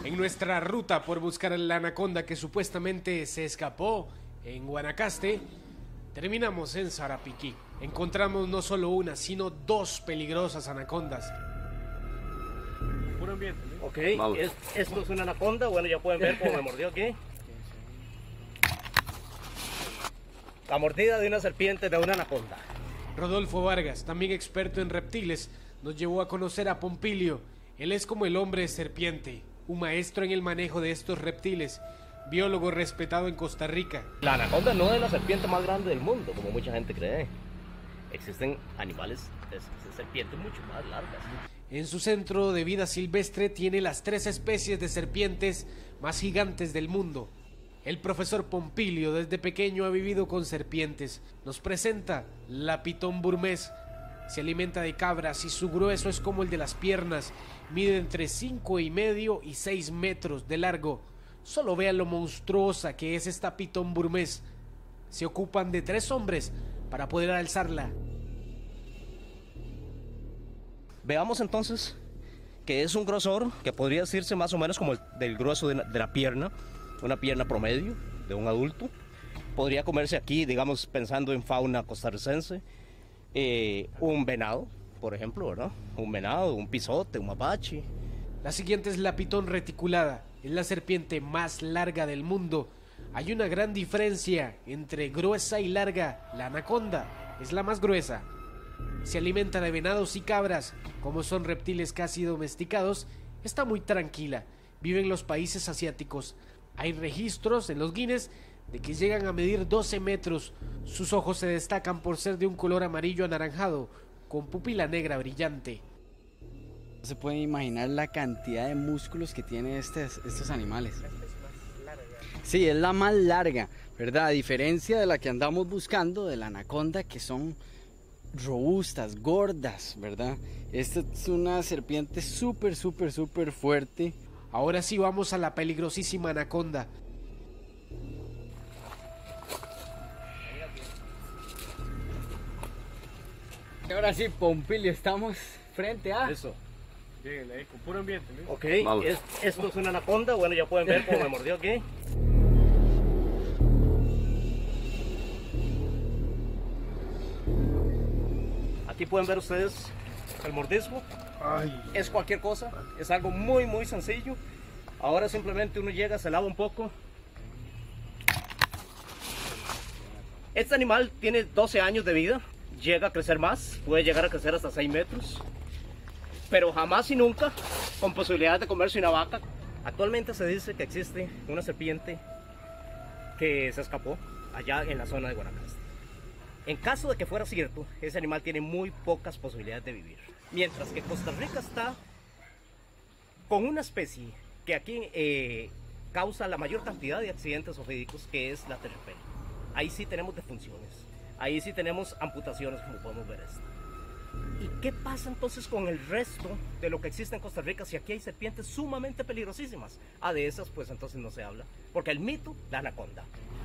En nuestra ruta por buscar a la anaconda que supuestamente se escapó en Guanacaste, terminamos en Sarapiquí. Encontramos no solo una, sino dos peligrosas anacondas. Puro ambiente, ¿no? Ok, esto es una anaconda, bueno, ya pueden ver cómo me mordió aquí. La mordida de una serpiente de una anaconda. Rodolfo Vargas, también experto en reptiles, nos llevó a conocer a Pompilio. Él es como el hombre serpiente, un maestro en el manejo de estos reptiles, biólogo respetado en Costa Rica. La anaconda no es la serpiente más grande del mundo, como mucha gente cree. Existen animales de serpientes mucho más largas. En su centro de vida silvestre tiene las 3 especies de serpientes más gigantes del mundo. El profesor Pompilio desde pequeño ha vivido con serpientes. Nos presenta la pitón burmés. Se alimenta de cabras y su grueso es como el de las piernas. Mide entre 5,5 y 6 metros de largo. Solo vean lo monstruosa que es esta pitón burmés. Se ocupan de 3 hombres para poder alzarla. Veamos entonces que es un grosor que podría decirse más o menos como el del grueso de la pierna, una pierna promedio de un adulto. Podría comerse aquí, digamos, pensando en fauna costarricense, un venado, por ejemplo, ¿verdad? Un venado, un pisote, un mapache. La siguiente es la pitón reticulada, es la serpiente más larga del mundo. Hay una gran diferencia entre gruesa y larga. La anaconda es la más gruesa. Se alimenta de venados y cabras. Como son reptiles casi domesticados, está muy tranquila. Vive en los países asiáticos. Hay registros en los Guinness de que llegan a medir 12 metros. Sus ojos se destacan por ser de un color amarillo anaranjado, con pupila negra brillante. No se pueden imaginar la cantidad de músculos que tienen estos animales. Sí, es la más larga, ¿verdad? A diferencia de la que andamos buscando, de la anaconda, que son robustas, gordas, ¿verdad? Esta es una serpiente súper fuerte. Ahora sí vamos a la peligrosísima anaconda. Y ahora sí, Pompilio, estamos frente a... Eso. Lléguenle ahí, con puro ambiente, ¿no? Ok, esto es una anaconda, bueno, ya pueden ver cómo me mordió aquí. Aquí pueden ver ustedes el mordisco. Es cualquier cosa, es algo muy sencillo. Ahora simplemente uno llega, se lava un poco. Este animal tiene 12 años de vida, llega a crecer más, puede llegar a crecer hasta 6 metros. Pero jamás y nunca con posibilidad de comerse una vaca. Actualmente se dice que existe una serpiente que se escapó allá en la zona de Guanacaste. En caso de que fuera cierto, ese animal tiene muy pocas posibilidades de vivir. Mientras que Costa Rica está con una especie que aquí causa la mayor cantidad de accidentes ofídicos, que es la terciopelo. Ahí sí tenemos defunciones, ahí sí tenemos amputaciones, como podemos ver esto. ¿Y qué pasa entonces con el resto de lo que existe en Costa Rica si aquí hay serpientes sumamente peligrosísimas? De esas pues entonces no se habla, porque el mito, la anaconda.